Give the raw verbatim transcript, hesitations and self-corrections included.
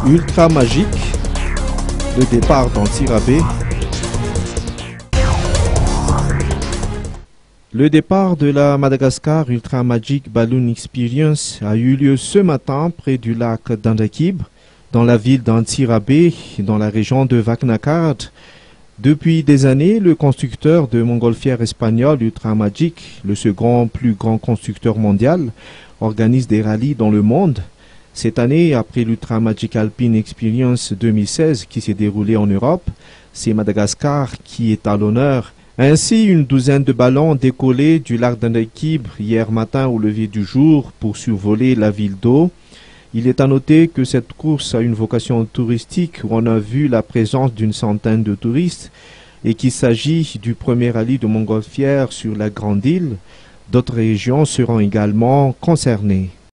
Ultra Magique, le départ d'Antsirabe. Le départ de la Madagascar Ultra Magic Balloon Experience a eu lieu ce matin près du lac d'Andakib, dans la ville d'Antsirabe, dans la région de Vaknakard. Depuis des années, le constructeur de montgolfière espagnol Ultra Magic, le second plus grand constructeur mondial, organise des rallyes dans le monde. Cette année, après l'Ultra Magic Alpine Experience deux mille seize qui s'est déroulée en Europe, c'est Madagascar qui est à l'honneur. Ainsi, une douzaine de ballons ont décollé du lac d'Andakib hier matin au lever du jour pour survoler la ville d'eau. Il est à noter que cette course a une vocation touristique où on a vu la présence d'une centaine de touristes et qu'il s'agit du premier rallye de montgolfière sur la Grande Île. D'autres régions seront également concernées.